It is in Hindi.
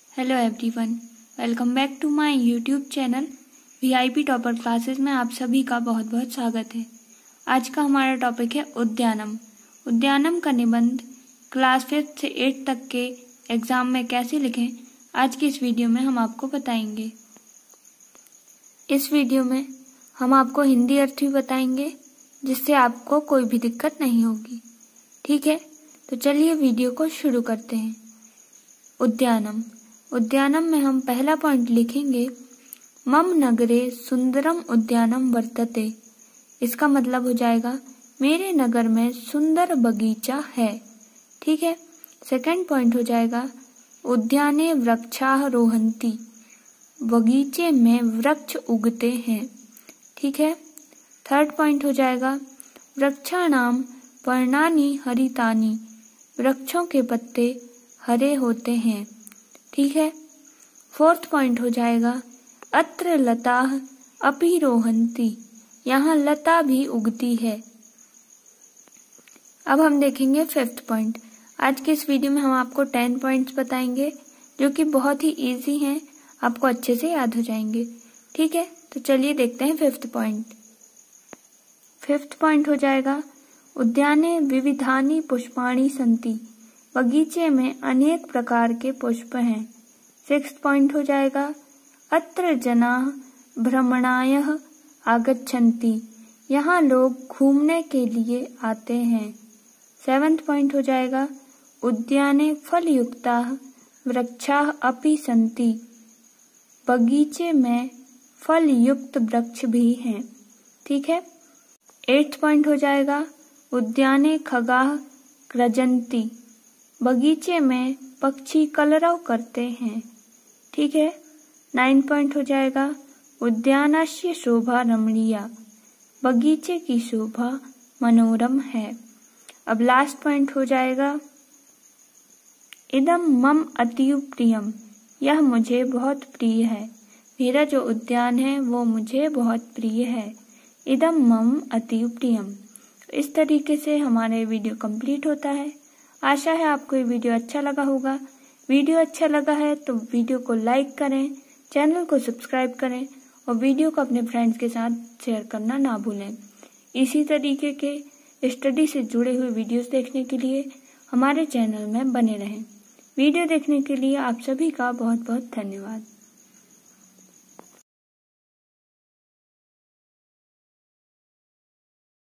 Hello everyone, welcome back to my YouTube channel VIP topper classes में आप सभी का बहुत बहुत स्वागत है। आज का हमारा टॉपिक है उद्यानम। उद्यानम का निबंध क्लास 5 से 8 तक के एग्ज़ाम में कैसे लिखें, आज की इस वीडियो में हम आपको बताएंगे। इस वीडियो में हम आपको हिंदी अर्थ भी बताएंगे, जिससे आपको कोई भी दिक्कत नहीं होगी। ठीक है, तो चलिए वीडियो को शुरू करते हैं। उद्यानम। उद्यानम में हम पहला पॉइंट लिखेंगे, मम नगरे सुंदरम उद्यानम वर्तते। इसका मतलब हो जाएगा मेरे नगर में सुंदर बगीचा है। ठीक है। सेकंड पॉइंट हो जाएगा, उद्याने वृक्षाः रोहन्ति। बगीचे में वृक्ष उगते हैं। ठीक है। थर्ड पॉइंट हो जाएगा, वृक्षाणाम पर्णानि हरितानि। वृक्षों के पत्ते हरे होते हैं। ठीक है। फोर्थ पॉइंट हो जाएगा, अत्र लताः अपि रोहन्ति। यहाँ लता भी उगती है। अब हम देखेंगे फिफ्थ पॉइंट। आज के इस वीडियो में हम आपको 10 पॉइंट्स बताएंगे, जो कि बहुत ही इजी हैं, आपको अच्छे से याद हो जाएंगे। ठीक है, तो चलिए देखते हैं फिफ्थ पॉइंट। फिफ्थ पॉइंट हो जाएगा, उद्याने विविधानि पुष्पाणि सन्ति। बगीचे में अनेक प्रकार के पुष्प हैं। सिक्स्थ पॉइंट हो जाएगा, अत्र जनाः भ्रमणाय आगच्छन्ति। यहाँ लोग घूमने के लिए आते हैं। सेवेंथ पॉइंट हो जाएगा, उद्याने फलयुक्ताः वृक्षाः अपि सन्ति। बगीचे में फलयुक्त वृक्ष भी हैं। ठीक है। एट्थ पॉइंट हो जाएगा, उद्याने खगाः कृजन्ति। बगीचे में पक्षी कलरव करते हैं। ठीक है। 9 पॉइंट हो जाएगा, उद्यानस्य शोभा रमणीया। बगीचे की शोभा मनोरम है। अब लास्ट पॉइंट हो जाएगा, इदम मम अतीव प्रियम। यह मुझे बहुत प्रिय है। मेरा जो उद्यान है वो मुझे बहुत प्रिय है। इदम मम अतीव प्रियम। इस तरीके से हमारा वीडियो कंप्लीट होता है। आशा है आपको ये वीडियो अच्छा लगा होगा। वीडियो अच्छा लगा है तो वीडियो को लाइक करें, चैनल को सब्सक्राइब करें और वीडियो को अपने फ्रेंड्स के साथ शेयर करना ना भूलें। इसी तरीके के स्टडी से जुड़े हुए वीडियोस देखने के लिए हमारे चैनल में बने रहें। वीडियो देखने के लिए आप सभी का बहुत बहुत धन्यवाद।